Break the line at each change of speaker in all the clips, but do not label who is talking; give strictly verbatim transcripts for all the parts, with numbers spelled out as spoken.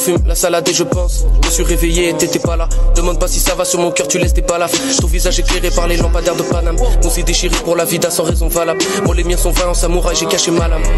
fume la salade et je pense. Je me suis réveillé et t'étais pas là. Demande pas si ça va sur mon cœur, tu laisses des balafres. Ton visage éclairé par les lampadaires de Paname. On s'est déchiré pour la vida sans raison valable. Moi les miens sont vains en samouraï, j'ai caché ma lame.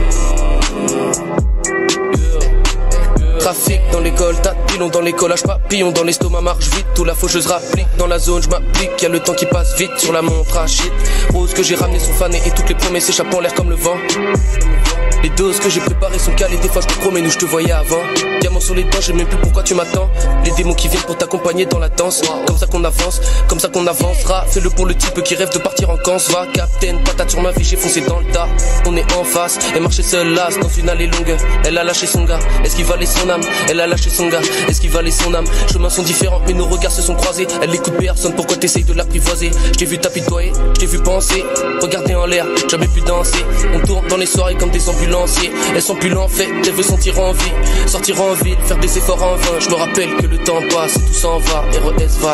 Trafic dans l'école, tapilon dans l'école, lâche papillon dans l'estomac, marche vite. Tout la faucheuse rapplique dans la zone, je m'applique. Y'a le temps qui passe vite sur la montre à shit. Rose que j'ai ramené sont fanées et toutes les promesses s'échappent en l'air comme le vent. Les doses que j'ai préparées sont calées, des fois je te promets où je te voyais avant. Diamant sur les dents, je sais même plus pourquoi tu m'attends. Les démons qui viennent pour t'accompagner dans la danse. Comme ça qu'on avance, comme ça qu'on avancera. Fais-le pour le type qui rêve de partir en canse. Va, captain, patate sur ma vie, j'ai foncé dans le tas. On est en face, elle marchait seule là, dans une allée longue. Elle a lâché son gars, est-ce qu'il valait son âme? Elle a lâché son gars, est-ce qu'il valait son âme? Chemins sont différents, mais nos regards se sont croisés. Elle écoute personne, pourquoi t'essayes de l'apprivoiser? Je t'ai vu t'apitoyer, je t'ai vu penser. Regarder en l'air, jamais plus danser. On tourne dans les soirées comme des ambulanciers. Elles sont plus l'en fait, elles veulent sentir en vie. Sortir en ville, faire des efforts en vain. Je me rappelle que le temps passe et tout s'en va. R E S van.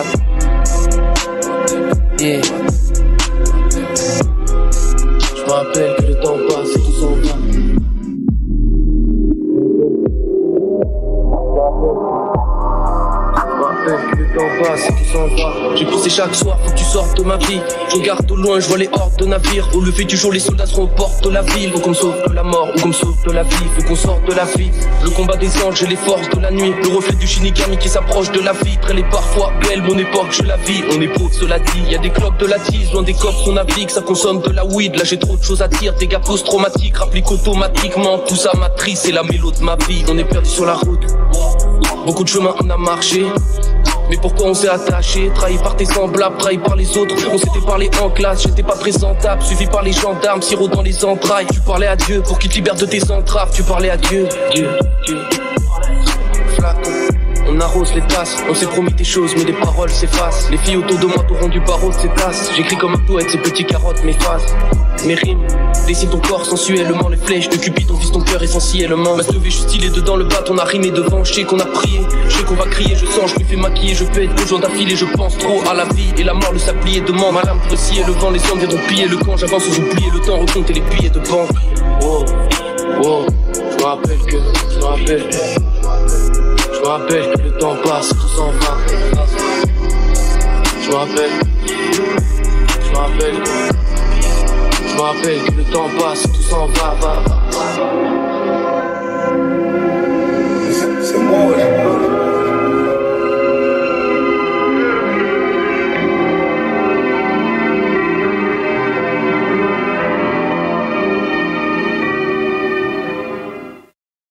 Yeah. Je me rappelle que le temps passe et tout s'en va. Que le temps passe et tout s'en va. J'ai pensé chaque soir, faut que tu sortes de ma vie. Je regarde au loin, je vois les hordes de navires. Au lever du jour, les soldats seront aux portes de la ville. Faut qu'on me sauve de la mort ou qu'on me sauve de la vie. Faut qu'on sorte de la vie. Le combat des anges et les forces de la nuit. Le reflet du Shinigami qui s'approche de la vitre. Elle est parfois belle, mon époque, je la vis. On est pauvre, cela dit. Y'a des clopes de la tise, loin des cops, on navigue. Ça consomme de la weed. Là j'ai trop de choses à dire. Des gars post-traumatiques, rappliques automatiquement. Tout ça matrice, c'est la mélo de ma vie. On est perdu sur la route. Beaucoup de chemins on a marché. Mais pourquoi on s'est attaché? Trahi par tes semblables, trahi par les autres. On s'était parlé en classe, j'étais pas présentable. Suivi par les gendarmes, sirop dans les entrailles. Tu parlais à Dieu pour qu'il te libère de tes entraves. Tu parlais à Dieu, Dieu, Dieu. Flacon, on arrose les tasses. On s'est promis des choses mais les paroles s'effacent. Les filles autour de moi t'auront du barreau de ces tasses. J'écris comme un poète, ces petits carottes m'effacent. Mes rimes dessinent ton corps sensuellement. Les flèches de Cupid visent ton cœur essentiellement. Ma levée, je suis stylé dedans le bat, on a rimé devant. Je sais qu'on a prié, je sais qu'on va crier. Je sens, je me fais maquiller, je peux être deux jours d'affilée. Je pense trop à la vie et la mort, le sablier demande. Ma lame peut scier le vent, les hommes viendront piller le camp. J'avance sans oublier le temps, recompter les billets de banque. Wow, wow, je me rappelle que, je me rappelle que, je me rappelle que le temps passe, tout s'en va. Je me rappelle, je me rappelle que, je me rappelle que le temps passe, tout s'en va, va, va.
C'est moi, ouais.